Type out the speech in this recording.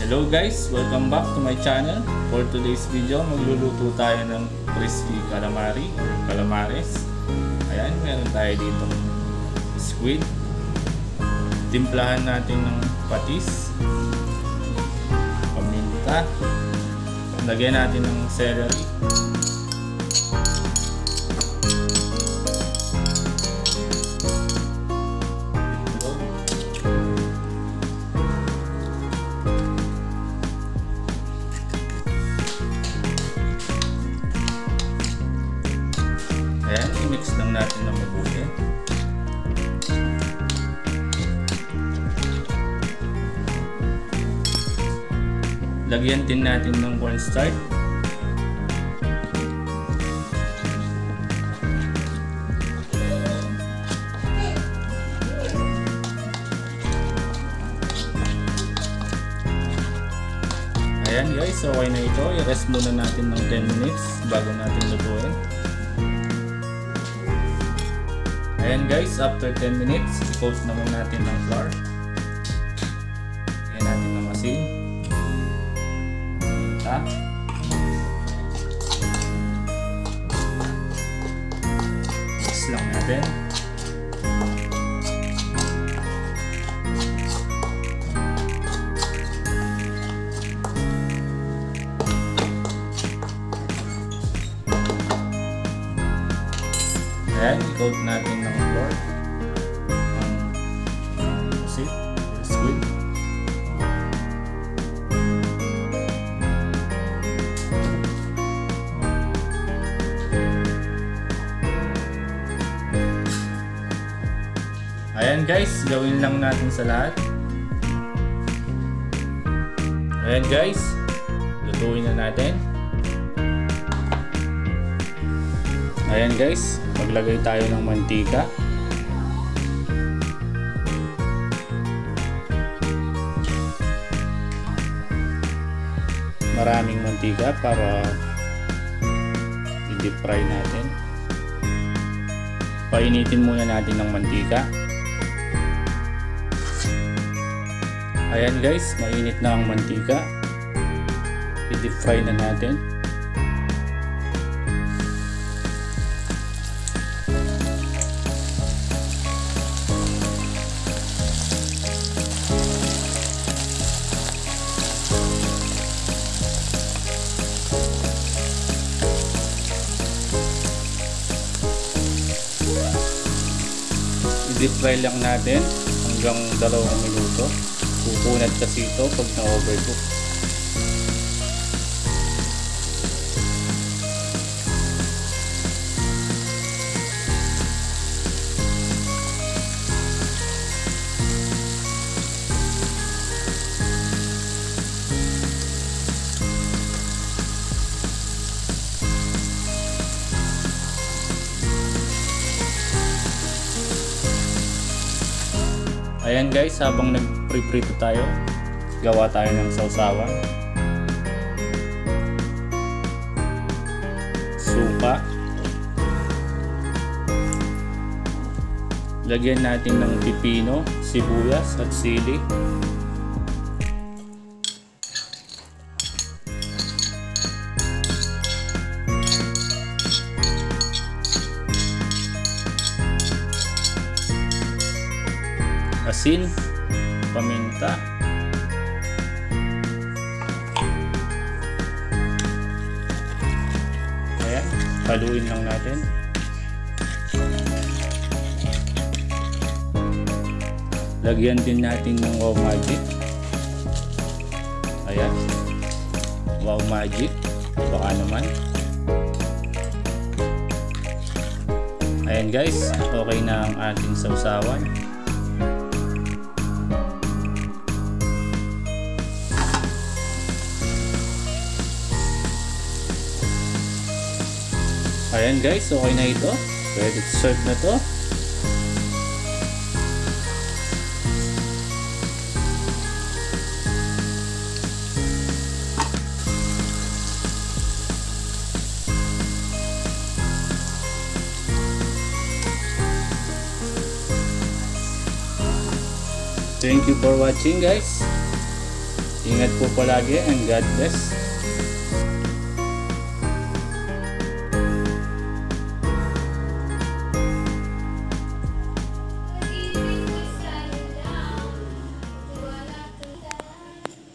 Hello guys! Welcome back to my channel. For today's video, magluluto tayo ng crispy calamari or calamares. Ayan, meron tayo dito squid. Timplahan natin ng patis, paminta, lagyan natin ng celery, ayan, i-mix lang natin ng mabuti. Lagyan din natin ng cornstarch. Ayan guys, okay na ito. I-rest muna natin ng 10 minutes bago natin lutuin. Ayan guys, after 10 minutes, i-coat naman natin ng flour. Ayan natin ng asin. Mix lang natin. Ayan, i-coat natin ng flour ang squid. Ayan guys, gawin lang natin sa lahat. Ayan guys, lutuin na natin. Ayan guys, maglagay tayo ng mantika. Maraming mantika para i-deep fry natin. Painitin muna natin ng mantika. Ayan guys, mainit na ang mantika. I-deep fry na natin. I-deep fry lang natin hanggang 2 minuto. Pupunat kasi ito pag na-overcook. Ayan guys, habang nagpriprito tayo, gawa tayo ng sausawan. Suka. Lagyan natin ng pipino, sibuyas at sili. Asin, paminta, ayan, haluin lang natin. Lagyan din natin ng wow magic. Ayan, wow magic, baka naman. Ayan guys, okay na ang ating sausawan. Ayan guys, okay na ito. Ready to serve na to. Thank you for watching guys. Ingat po palagi and God bless.